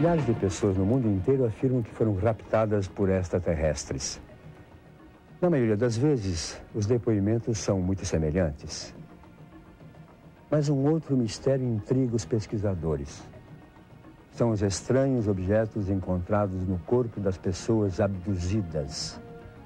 Milhares de pessoas no mundo inteiro afirmam que foram raptadas por extraterrestres. Na maioria das vezes, os depoimentos são muito semelhantes. Mas um outro mistério intriga os pesquisadores. São os estranhos objetos encontrados no corpo das pessoas abduzidas.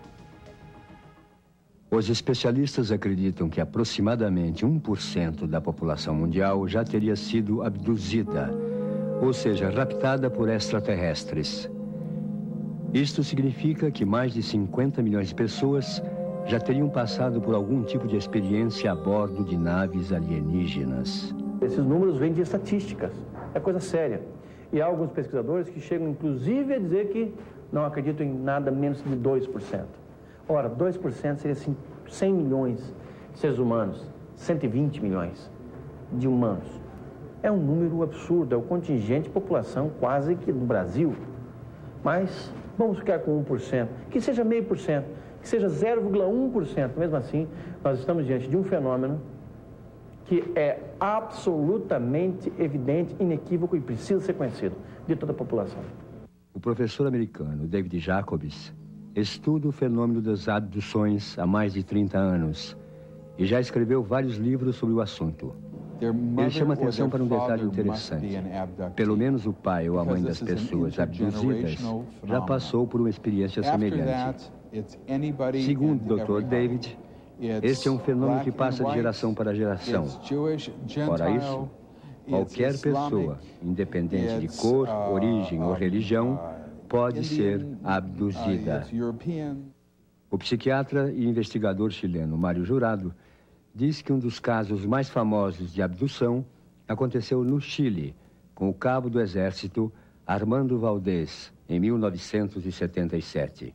Os especialistas acreditam que aproximadamente 1% da população mundial já teria sido abduzida, ou seja, raptada por extraterrestres. Isto significa que mais de 50 milhões de pessoas já teriam passado por algum tipo de experiência a bordo de naves alienígenas. Esses números vêm de estatísticas, é coisa séria. E há alguns pesquisadores que chegam inclusive a dizer que não acreditam em nada menos de 2%. Ora, 2% seria 100 milhões de seres humanos, 120 milhões de humanos. É um número absurdo, é o contingente de população quase que do Brasil. Mas vamos ficar com 1%, que seja 0,5%, que seja 0,1%. Mesmo assim, nós estamos diante de um fenômeno que é absolutamente evidente, inequívoco e precisa ser conhecido de toda a população. O professor americano David Jacobs estuda o fenômeno das abduções há mais de 30 anos e já escreveu vários livros sobre o assunto. Ele chama atenção para um detalhe interessante. Pelo menos o pai ou a mãe das pessoas abduzidas já passou por uma experiência semelhante. Segundo o Dr. David, este é um fenômeno que passa de geração para geração. Fora isso, qualquer pessoa, independente de cor, origem ou religião, pode ser abduzida. O psiquiatra e investigador chileno Mário Jurado diz que um dos casos mais famosos de abdução aconteceu no Chile, com o cabo do exército Armando Valdés, em 1977.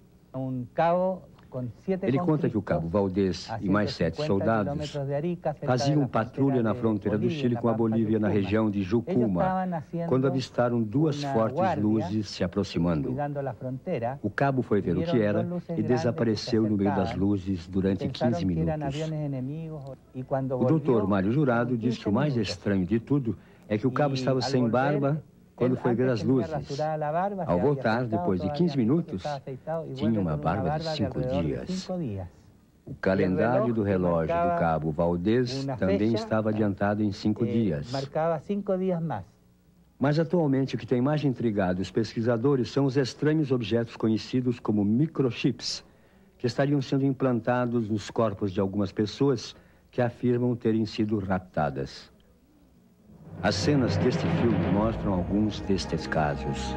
Ele conta que o cabo Valdés e mais 7 soldados faziam patrulha na fronteira do Chile com a Bolívia, na região de Jucuma, quando avistaram duas fortes luzes se aproximando. O cabo foi ver o que era e desapareceu no meio das luzes durante 15 minutos. O doutor Mário Jurado diz que o mais estranho de tudo é que o cabo estava sem barba quando foi ver as luzes. Ao voltar, depois de 15 minutos, tinha uma barba de 5 dias. O calendário do relógio do cabo Valdés também estava adiantado em 5 dias. Mas atualmente o que tem mais intrigado os pesquisadores são os estranhos objetos conhecidos como microchips, que estariam sendo implantados nos corpos de algumas pessoas que afirmam terem sido raptadas. As cenas deste filme mostram alguns destes casos.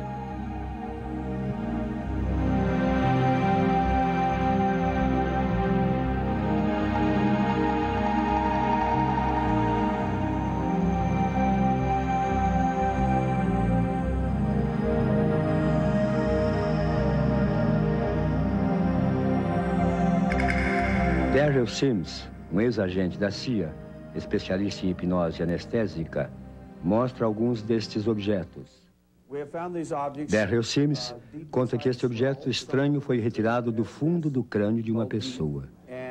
Darrell Sims, um ex-agente da CIA, especialista em hipnose anestésica, mostra alguns destes objetos. Darrell Sims conta que este objeto estranho foi retirado do fundo do crânio de uma pessoa.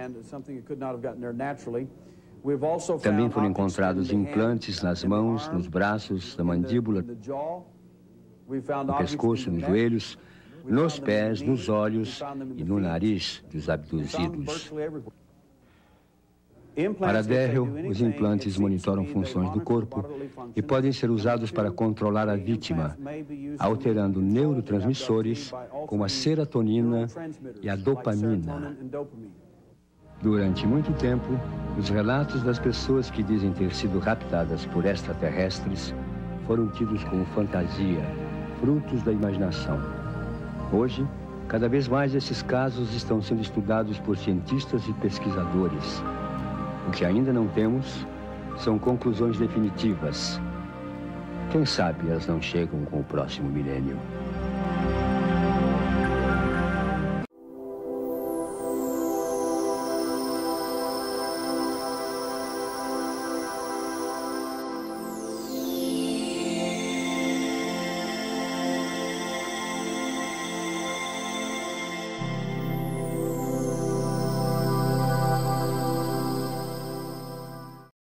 Também foram encontrados implantes nas mãos, nos braços, na mandíbula, no pescoço, nos joelhos, nos pés, nos olhos e no nariz dos abduzidos. Para Darrell, os implantes monitoram funções do corpo e podem ser usados para controlar a vítima, alterando neurotransmissores como a serotonina e a dopamina. Durante muito tempo, os relatos das pessoas que dizem ter sido raptadas por extraterrestres foram tidos como fantasia, frutos da imaginação. Hoje, cada vez mais esses casos estão sendo estudados por cientistas e pesquisadores. O que ainda não temos são conclusões definitivas. Quem sabe elas não chegam com o próximo milênio.